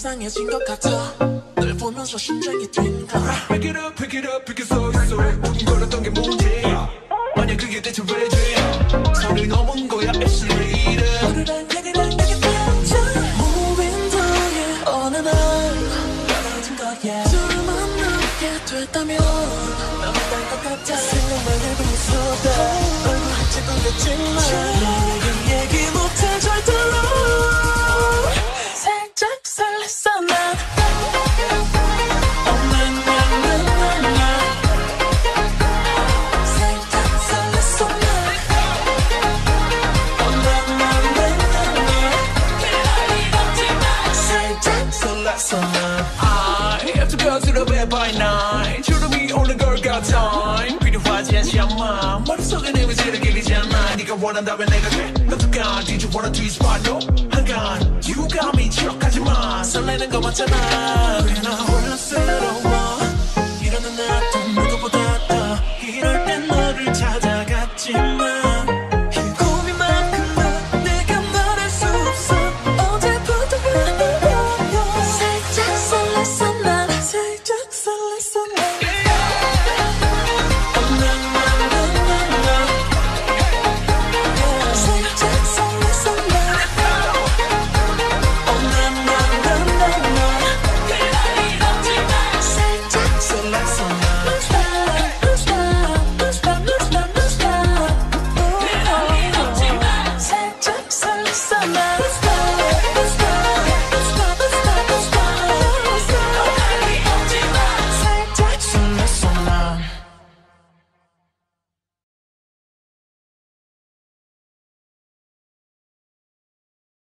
이상해진 것 같아 널 보면서 심장이 뛴다 Pick it up, pick it up, pick it so 있어 두근거렸던 게 문제야 만약 그게 대체 왜 죄야 선을 넘은 거야 it's later 오늘은 얘기를 내게 펼쳐 Moving down에 어느 날 떨어진 거야 둘을 만나게 됐다면 너무 딴것 같아 생각만 해도 무섭다 얼굴 찌그렸지만 너에게 얘기 못해 절대로 살짝 설렜어 난 I have to go to the bed by night 주름이 오는 걸 같아 필요하지 않지 않아 머릿속에 내 미세를 깨리잖아 네가 원한다면 내가 돼 너도가 Did you wanna twist my no? 한간 You got me 척하지마 설레는 거 맞잖아